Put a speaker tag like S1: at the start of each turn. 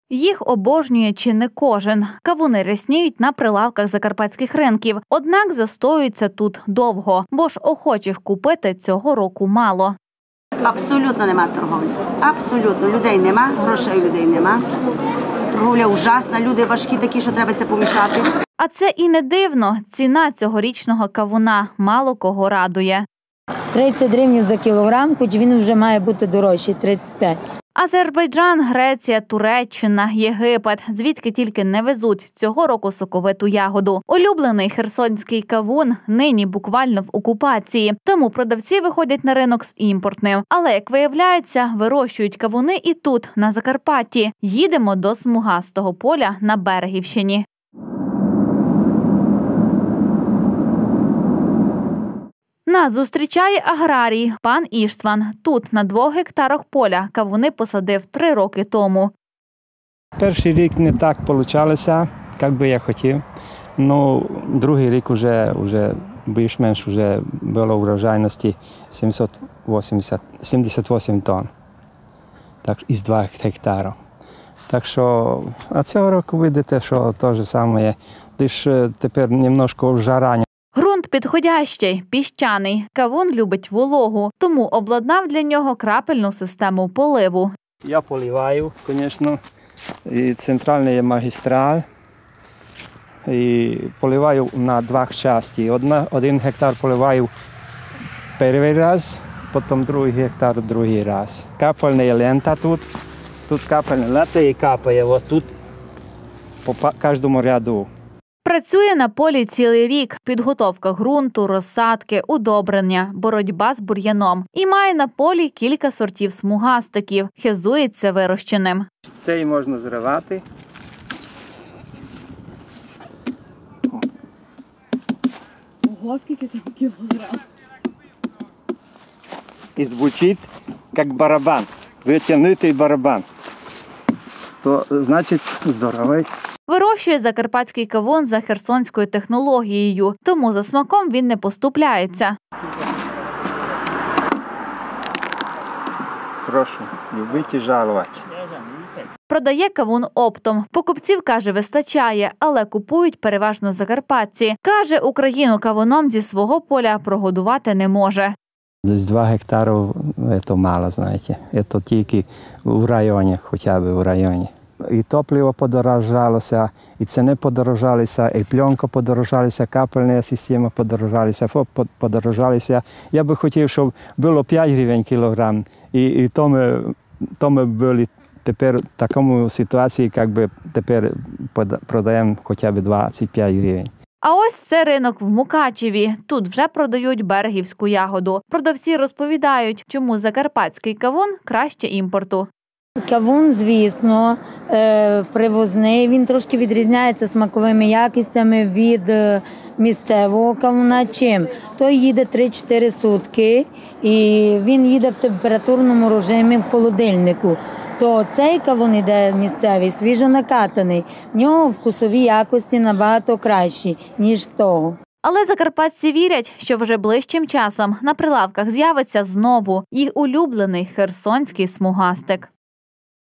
S1: Їх обожнює чи не кожен. Кавуни рясніють на прилавках закарпатських ринків. Однак застоюються тут довго, бо ж охочих купити цього року мало.
S2: Абсолютно нема торговлі. Абсолютно. Людей нема, грошей людей нема. Торговля ужасна, люди важкі такі, що треба помішати.
S1: А це і не дивно. Ціна цьогорічного кавуна мало кого радує.
S3: 30 гривень за кілограм, хоч він вже має бути дорожчий – 35.
S1: Азербайджан, Греція, Туреччина, Єгипет – звідки тільки не везуть цього року соковиту ягоду. Улюблений херсонський кавун нині буквально в окупації, тому продавці виходять на ринок з імпортним. Але, як виявляється, вирощують кавуни і тут, на Закарпатті. Їдемо до смугастого поля на Берегівщині. Нас зустрічає аграрій пан Іштван. Тут, на 2 гектарах поля, кавуни посадив 3 роки тому.
S4: Перший рік не так вийшло, як би я хотів. Ну, другий рік вже більш-менш було врожайності 78 тонн. Так, із 2 гектарів. Так що, а цього року видите, що те ж саме, лише тепер немножко жара.
S1: Ґрунт підходящий, піщаний. Кавун любить вологу, тому обладнав для нього крапельну систему поливу.
S4: Я поливаю, звісно, і центральний є магістраль. І поливаю на 2 частини. 1 гектар поливаю перший раз, потім другий гектар другий раз. Капельна лента тут капельна лента і капає ось тут по кожному ряду.
S1: Працює на полі цілий рік. Підготовка ґрунту, розсадки, удобрення, боротьба з бур'яном. І має на полі кілька сортів смугастиків. Хизується вирощеним.
S4: Цей можна зривати.
S1: Ого, скільки там кілограм.
S4: І звучить, як барабан. Витягнутий барабан. То, значить, здоровий.
S1: Вирощує закарпатський кавун за херсонською технологією, тому за смаком він не поступляється.
S4: Прошу, любити жалувати.
S1: Продає кавун оптом. Покупців, каже, вистачає, але купують переважно закарпатці. Каже, Україну кавуном зі свого поля прогодувати не може.
S4: Десь 2 гектари – це мало, знаєте. Це тільки в районі, хоча б в районі. І топливо подорожалося, і ціни подорожалися, і пленка подорожалася, капельна система подорожалася. Я би хотів, щоб було 5 гривень кілограм, і то ми були тепер в такому ситуації, як би тепер продаємо хоча б 25 гривень.
S1: А ось це ринок в Мукачеві. Тут вже продають берегівську ягоду. Продавці розповідають, чому закарпатський кавун краще імпорту.
S3: Кавун, звісно, привозний, він трошки відрізняється смаковими якостями від місцевого кавуна. Чим? Той їде 3-4 сутки і він їде в температурному режимі в холодильнику. То цей кавун іде місцевий, свіжо накатаний. В нього вкусові якості набагато кращі, ніж того.
S1: Але закарпатці вірять, що вже ближчим часом на прилавках з'явиться знову їх улюблений херсонський смугастик.